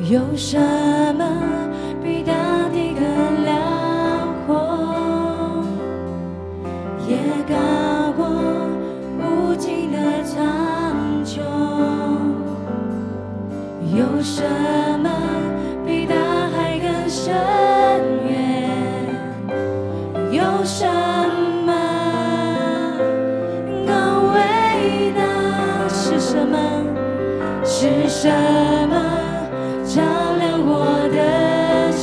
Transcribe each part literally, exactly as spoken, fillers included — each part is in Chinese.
有什么比大地更辽阔，也高过无尽的苍穹？有什么比大海更深远？有什么更伟大？是什么？是什么照亮我的心，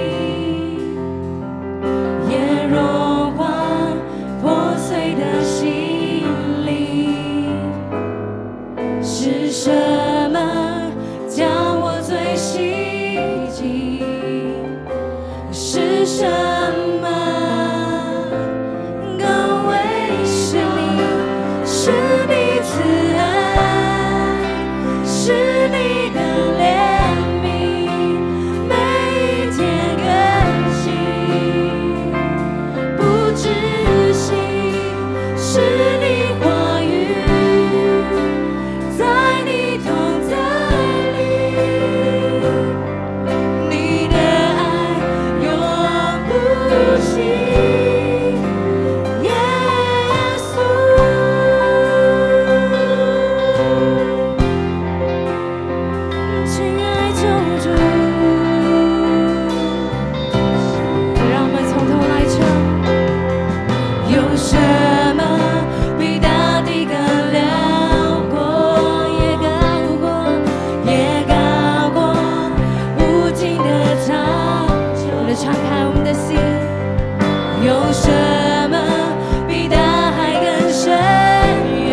也融化破碎的心灵？是什么将我最吸睛？是什么更为是你？是你慈爱，是你的怜悯，每一天更新，不止息。是你话语，在你同在里，你的爱永不息。耶稣，亲爱救主，让我们从头来唱。有什么比大地更辽阔，也高过，也高过无尽的长久？我们敞开我们的心。有什么比大海更深远？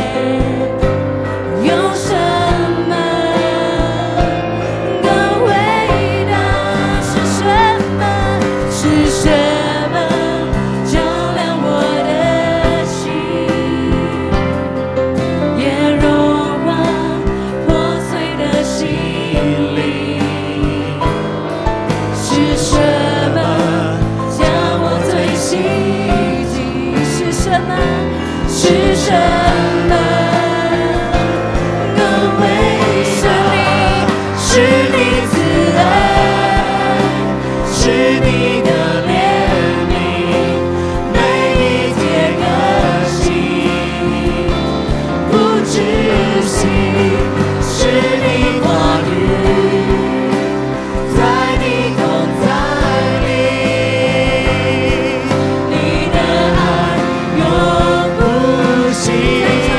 有什么更伟大？是什么？是什么照亮我的心，也融化破碎的心灵？是什么将我最吸睛？是什么？是什么更为是你？是你慈爱，是你的怜悯，每一天更新，不止息。是你话语，在你同在里，你的爱永不息。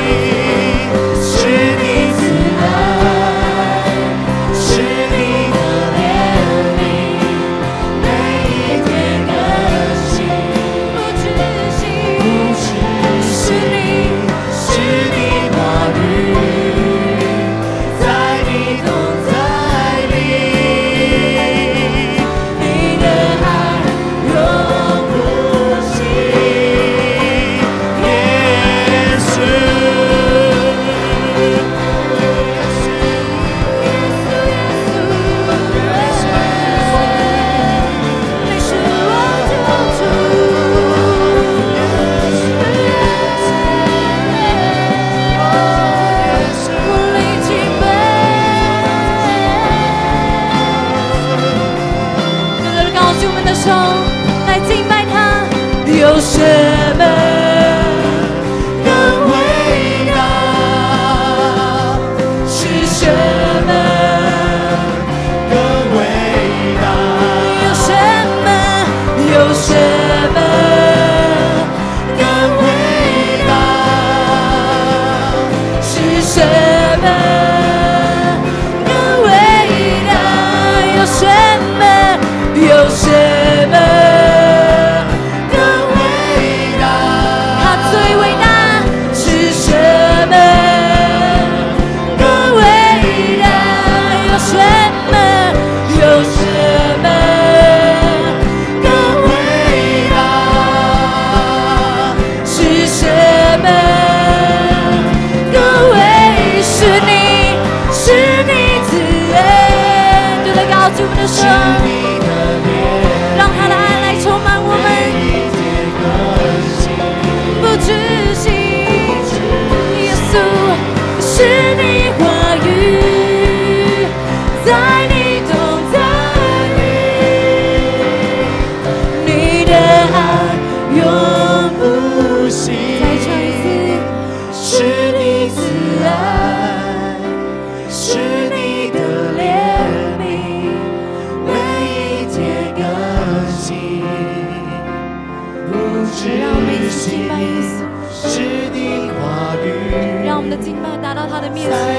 耶稣。